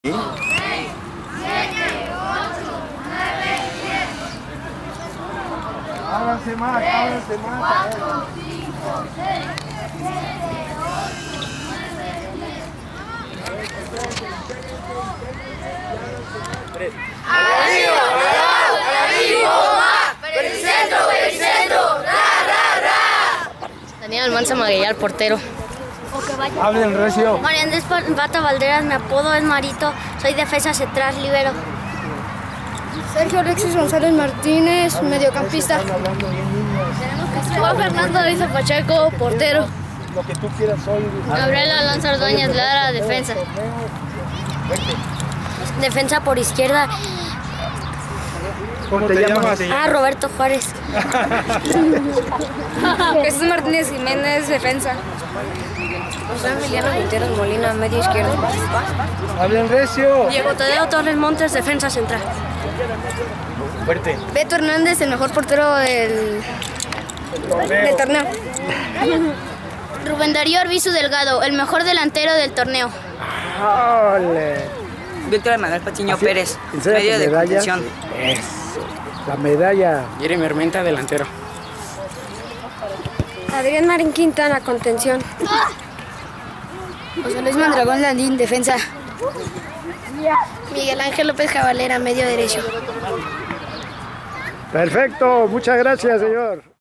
6, 7, 8, 9, 10. Ábranse más, ábranse más. 4, 5, 6, 7, 8, 9, 10. Daniel Almanza Magueyar, portero. Hablen recio. María Andrés Bata Valderas, mi apodo es Marito, soy defensa central, libero. Sergio Alexis González Martínez, mediocampista. Están hablando bien, niños. Juan Fernando Ariza Pacheco, portero. Lo que tú quieras hoy. Gabriela Alonso Ordóñez Lara, defensa. Defensa por izquierda. ¿Cómo te llamas? Roberto Juárez. Jesús Martínez Jiménez, defensa. José Emiliano Quinteros Molina, medio izquierdo. Hablen recio. Diego Tadeo Torres Montes, defensa central. Fuerte. Beto Hernández, el mejor portero del torneo. Rubén Darío Arbizu Delgado, el mejor delantero del torneo. ¡Ole! Víctor Emanuel Patiño Pérez, ¿Enseña medio tu de medalla? contención. Eso. La medalla. Jeremy Armenta, delantero. Adrián Marín Quintana, contención. José Luis Mondragón Landín, defensa. Miguel Ángel López Jabalera, medio derecho. Perfecto. Muchas gracias, señor.